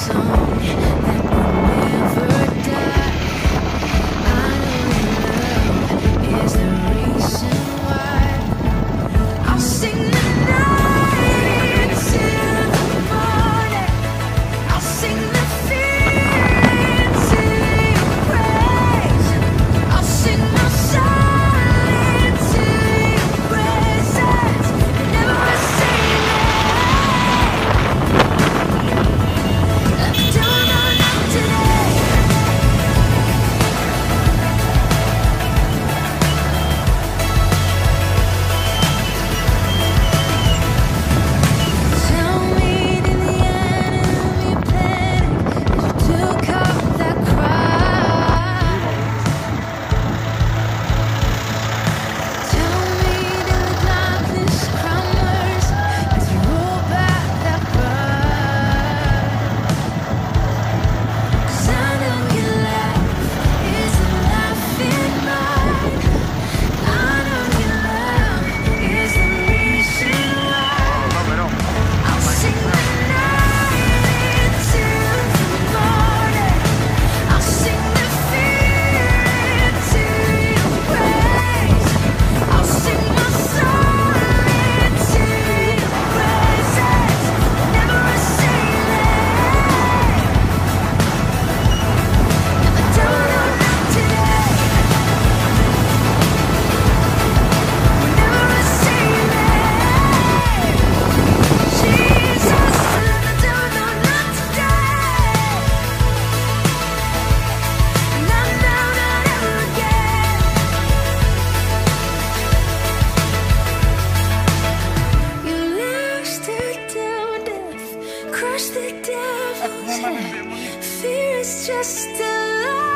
song that will never die. I know your love is the reason why. I'll sing the night until the morning. I'll sing the fear until you praise. I'll sing my soul until your presence. Never a ceiling. Don't know not today. Tell me, did the enemy panic as you took off that cross? Tell me, did the darkness crumble as you rolled back that bar? 'Cause I know your life is a life in mine. I know your love is the reason why. I'll sing the night until the morning. I'll sing the fear until you praise. I'll sing my soul until your presence. Never a ceiling. I don't know not today. Never a ceiling. Jesus, I don't know not today. Not now, not ever again. You loosed it down, death, crushed the devil's head. Fear is just a lie.